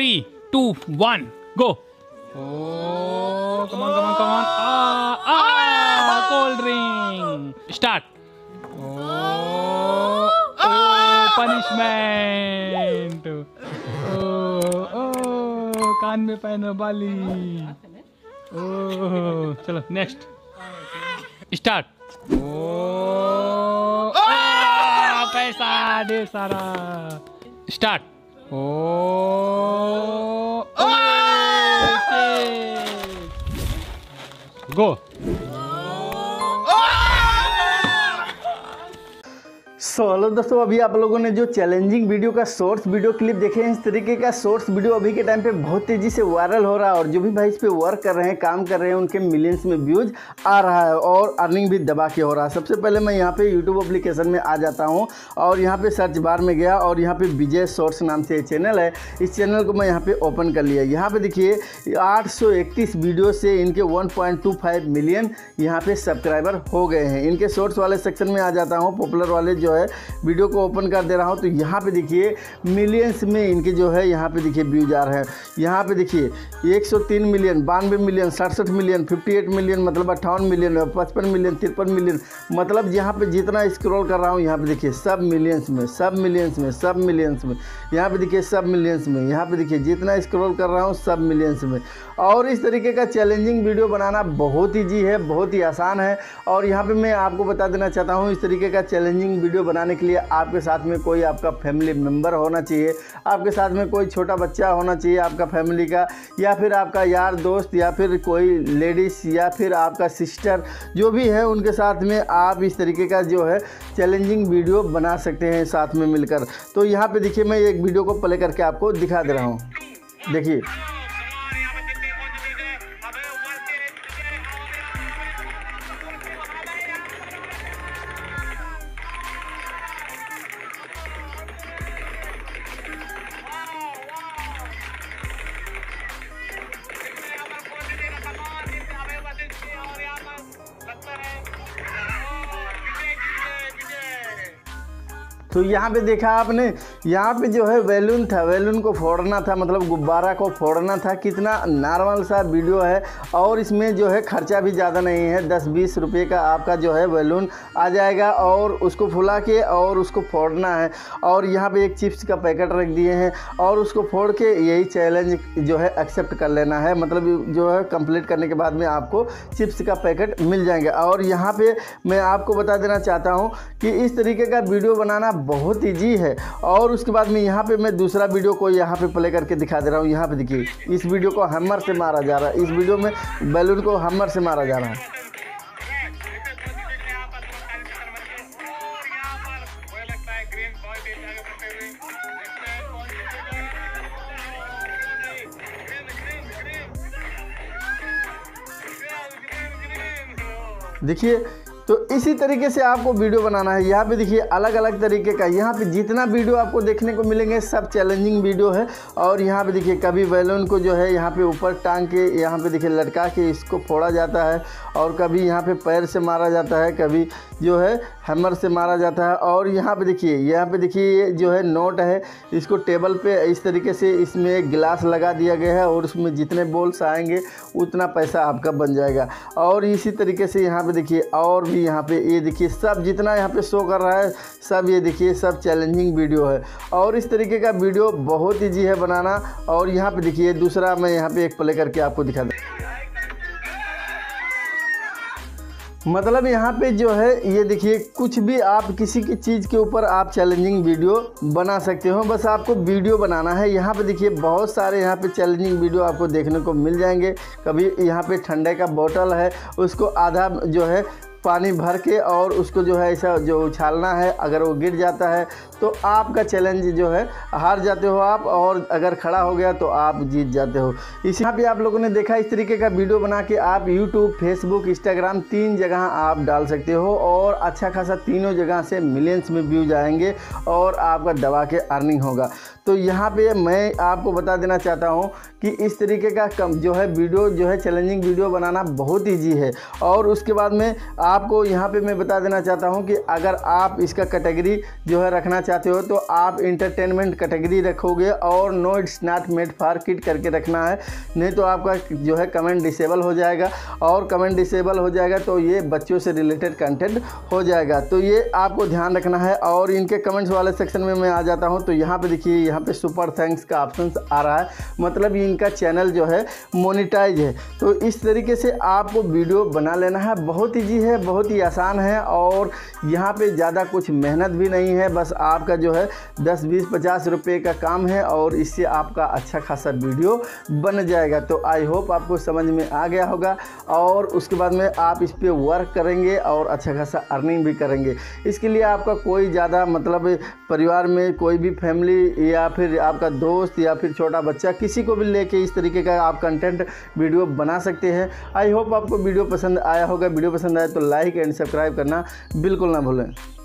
3, 2, 1, go. Oh, come on. Cold drink. Start. Oh, punishment. Oh, कान में पहनो बाली. Oh, चलो next. Start. Oh, पैसा दे सारा. Start. Oh, go. हेलो दोस्तों, अभी आप लोगों ने जो चैलेंजिंग वीडियो का शॉर्ट्स वीडियो क्लिप देखे हैं, इस तरीके का शॉर्ट्स वीडियो अभी के टाइम पे बहुत तेज़ी से वायरल हो रहा है और जो भी भाई इस पे वर्क कर रहे हैं, काम कर रहे हैं, उनके मिलियंस में व्यूज आ रहा है और अर्निंग भी दबा के हो रहा है। सबसे पहले मैं यहाँ पे यूट्यूब एप्लीकेशन में आ जाता हूँ और यहाँ पे सर्च बार में गया और यहाँ पे विजय शॉर्ट्स नाम से चैनल है। इस चैनल को मैं यहाँ पे ओपन कर लिया। यहाँ पे देखिए 831 वीडियो से इनके 1.25 मिलियन यहाँ पे सब्सक्राइबर हो गए हैं। इनके शॉर्ट्स वाले सेक्शन में आ जाता हूँ, पॉपुलर वाले जो है वीडियो को ओपन कर दे रहा हूं तो यहाँ पे देखिए मिलियंस में इनके जो है यहाँ पे देखिए व्यूज आ रहे हैं। यहाँ पे देखिए 103 मिलियन, 92 मिलियन, 67 मिलियन, 58 मिलियन, मतलब 58 मिलियन, 55 मिलियन, 53 मिलियन, मतलब यहाँ पे जितना स्क्रॉल कर रहा हूँ यहाँ पे देखिए सब मिलियंस में, सब मिलियंस में, सब मिलियंस में, यहाँ पे देखिए सब मिलियंस में, यहाँ पे देखिए जितना स्क्रॉल कर रहा हूँ सब मिलियंस में। और इस तरीके का चैलेंजिंग वीडियो बनाना बहुत ईजी है, बहुत ही आसान है। और यहाँ पे मैं आपको बता देना चाहता हूँ, इस तरीके का चैलेंजिंग वीडियो बनाने के लिए आपके साथ में कोई आपका फैमिली मेम्बर होना चाहिए, आपके साथ में कोई छोटा बच्चा होना चाहिए आपका फैमिली का, या फिर आपका यार दोस्त, या फिर कोई लेडीज़, या फिर आपका सिस्टर, जो भी है उनके साथ में आप इस तरीके का जो है चैलेंजिंग वीडियो बना सकते हैं साथ में मिलकर। तो यहाँ पे देखिए मैं एक वीडियो को प्ले करके आपको दिखा दे रहा हूँ, देखिए। तो यहाँ पे देखा आपने, यहाँ पे जो है बैलून था, बैलून को फोड़ना था, मतलब गुब्बारा को फोड़ना था। कितना नॉर्मल सा वीडियो है और इसमें जो है खर्चा भी ज़्यादा नहीं है। 10-20 रुपये का आपका जो है बैलून आ जाएगा और उसको फुला के और उसको फोड़ना है। और यहाँ पे एक चिप्स का पैकेट रख दिए हैं और उसको फोड़ के यही चैलेंज जो है एक्सेप्ट कर लेना है। मतलब जो है कंप्लीट करने के बाद में आपको चिप्स का पैकेट मिल जाएंगे। और यहाँ पर मैं आपको बता देना चाहता हूँ कि इस तरीके का वीडियो बनाना बहुत ईजी है। और उसके बाद में यहाँ पे मैं दूसरा वीडियो को यहाँ पे प्ले करके दिखा दे रहा हूँ। यहाँ पे देखिए इस वीडियो को हैमर से मारा जा रहा है, इस वीडियो में बैलून को हैमर से मारा जा रहा है। देखिए, तो इसी तरीके से आपको वीडियो बनाना है। यहाँ पे देखिए अलग अलग तरीके का, यहाँ पे जितना वीडियो आपको देखने को मिलेंगे सब चैलेंजिंग वीडियो है। और यहाँ पे देखिए कभी बैलून को जो है यहाँ पे ऊपर टांग के यहाँ पे देखिए लटका के इसको फोड़ा जाता है, और कभी यहाँ पे पैर से मारा जाता है, कभी जो है हैमर से मारा जाता है। और यहाँ पे देखिए ये जो है नोट है, इसको टेबल पे इस तरीके से इसमें एक गिलास लगा दिया गया है और उसमें जितने बॉल्स आएंगे उतना पैसा आपका बन जाएगा। और इसी तरीके से यहाँ पे देखिए और यहाँ पे ये देखिए सब जितना यहाँ पे शो कर रहा है सब, ये देखिए सब चैलेंजिंग वीडियो है। और इस तरीके का वीडियो बहुत ईजी है बनाना। और यहाँ पे देखिए दूसरा मैं यहाँ पे एक प्ले करके आपको दिखा दूँ। मतलब यहाँ पे जो है ये देखिए कुछ भी आप किसी की चीज़ के ऊपर आप चैलेंजिंग वीडियो बना सकते हो, बस आपको वीडियो बनाना है। यहाँ पे देखिए बहुत सारे यहाँ पे चैलेंजिंग वीडियो आपको देखने को मिल जाएंगे। कभी यहाँ पे ठंडे का बोतल है, उसको आधा जो है पानी भर के और उसको जो है ऐसा जो उछालना है, अगर वो गिर जाता है तो आपका चैलेंज जो है हार जाते हो आप, और अगर खड़ा हो गया तो आप जीत जाते हो। इस यहाँ पे आप लोगों ने देखा इस तरीके का वीडियो बना के आप यूट्यूब, फेसबुक, इंस्टाग्राम 3 जगह आप डाल सकते हो और अच्छा खासा तीनों जगह से मिलियंस में व्यूज आएंगे और आपका दबा के अर्निंग होगा। तो यहाँ पे मैं आपको बता देना चाहता हूँ कि इस तरीके का जो है वीडियो जो है चैलेंजिंग वीडियो बनाना बहुत ईजी है। और उसके बाद में आपको यहाँ पे मैं बता देना चाहता हूँ कि अगर आप इसका कैटेगरी जो है रखना चाहते हो तो आप इंटरटेनमेंट कैटेगरी रखोगे और no it's not made for kid करके रखना है, नहीं तो आपका जो है कमेंट डिसेबल हो जाएगा, और कमेंट डिसेबल हो जाएगा तो ये बच्चों से रिलेटेड कंटेंट हो जाएगा। तो ये आपको ध्यान रखना है। और इनके कमेंट्स वाले सेक्शन में मैं आ जाता हूँ, तो यहाँ पे देखिए यहाँ पे सुपर थैंक्स का ऑप्शन आ रहा है, मतलब इनका चैनल जो है मोनेटाइज है। तो इस तरीके से आपको वीडियो बना लेना है, बहुत ईजी है, बहुत ही आसान है, और यहाँ पे ज़्यादा कुछ मेहनत भी नहीं है, बस आपका जो है 10, 20, 50 रुपये का काम है और इससे आपका अच्छा खासा वीडियो बन जाएगा। तो आई होप आपको समझ में आ गया होगा, और उसके बाद में आप इस पर वर्क करेंगे और अच्छा खासा अर्निंग भी करेंगे। इसके लिए आपका कोई ज़्यादा मतलब परिवार में कोई भी फैमिली या फिर आपका दोस्त या फिर छोटा बच्चा किसी को भी लेके इस तरीके का आप कंटेंट वीडियो बना सकते हैं। आई होप आपको वीडियो पसंद आया होगा। वीडियो पसंद आया तो लाइक एंड सब्सक्राइब करना बिल्कुल ना भूलें।